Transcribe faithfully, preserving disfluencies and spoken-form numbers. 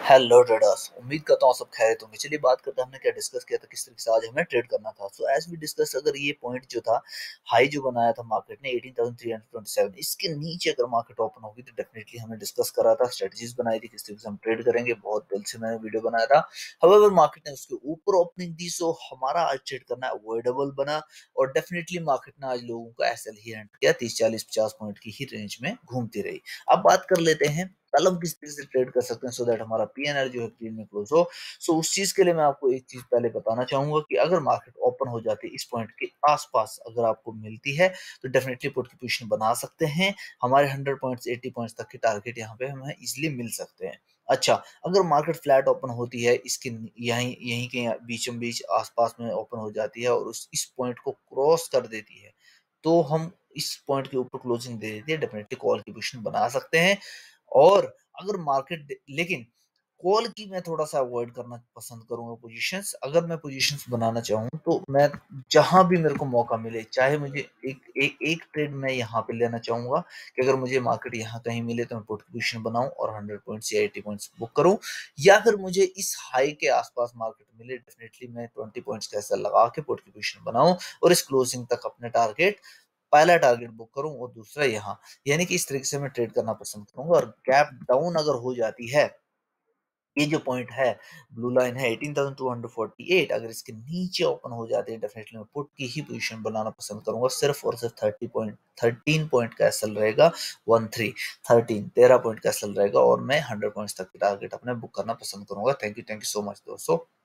Hello traders, उम्मीद करता हूँ सब खैरियत होंगे। चलिए बात करते हैं हमने क्या डिस्कस किया था, किस तरीके से आज हमें ट्रेड करना था। सो एज वी डिस्कस, अगर ये पॉइंट जो था, हाई जो बनाया था मार्केट ने अठारह हज़ार तीन सौ सत्ताईस, इसके नीचे अगर मार्केट ओपन होगी तो डेफिनेटली हमें डिस्कस करा था, स्ट्रेटजीज बनाई थी किस तरीके से हम ट्रेड करेंगे। बहुत दिल से मैंने वीडियो बनाया था। हाउएवर मार्केट ने उसके ऊपर ओपनिंग दी, सो हमारा आज ट्रेड करना अवॉइडेबल बना और डेफिनेटली मार्केट ने आज लोगों का एसएल ही एंड किया, तीस चालीस पचास पॉइंट की ही रेंज में घूमती रही। अब बात कर लेते हैं कल हम किस तरीके से ट्रेड कर सकते हैं सो दैट हमारा पीएनआर जो है क्लीन में क्लोज हो। सो उस चीज के लिए मैं आपको एक चीज पहले बताना चाहूंगा कि अगर मार्केट ओपन हो जाती है इस पॉइंट के आसपास अगर आपको मिलती है तो डेफिनेटली पुट की पोजीशन बना सकते हैं। हमारे हंड्रेड पॉइंट्स अस्सी पॉइंट्स तक के टारगेट यहाँ पे हमें इजिली मिल सकते हैं। अच्छा, अगर मार्केट फ्लैट ओपन होती है, इसके यहीं यहीं के बीचों बीच आसपास में ओपन हो जाती है और उस इस पॉइंट को क्रॉस कर देती है तो हम इस पॉइंट के ऊपर क्लोजिंग दे देती है, डेफिनेटली कॉल की पोजीशन बना सकते हैं। और अगर मार्केट, लेकिन कॉल की मैं थोड़ा सा अवॉइड करना पसंद करूंगा पोजीशंस। अगर मैं पोजीशंस बनाना चाहूँ तो मैं जहां भी मेरे को मौका मिले, चाहे मुझे एक एक एक ट्रेड मैं यहाँ पे लेना चाहूंगा कि अगर मुझे मार्केट यहाँ कहीं मिले तो मैं पुट की पोजीशन बनाऊं और हंड्रेड पॉइंट्स या एटी पॉइंट्स बुक करूं, या फिर मुझे इस हाई के आसपास मार्केट मिले डेफिनेटली मैं ट्वेंटी पॉइंट्स का ऐसा लगा के पुट की पोजीशन बनाऊं और इस क्लोजिंग तक अपने टारगेट, पहला टारगेट बुक करूं और दूसरा यहाँ, यानी कि इस तरीके से मैं ट्रेड करना पसंद करूंगा। और गैप डाउन अगर हो जाती है, ये जो पॉइंट है, ब्लू लाइन है अठारह हज़ार दो सौ अड़तालीस, अगर इसके नीचे ओपन हो जाती है डेफिनेटली मैं पुट की ही पोजीशन बनाना पसंद करूंगा। सिर्फ और सिर्फ थर्टी पॉइंट थर्टीन पॉइंट का एसएल रहेगा, वन थ्री थर्टीन तेरह पॉइंट का एसएल रहेगा और मैं हंड्रेड पॉइंट्स तक के टारगेट अपने बुक करना पसंद करूंगा। Thank you thank you so much दोस्तों।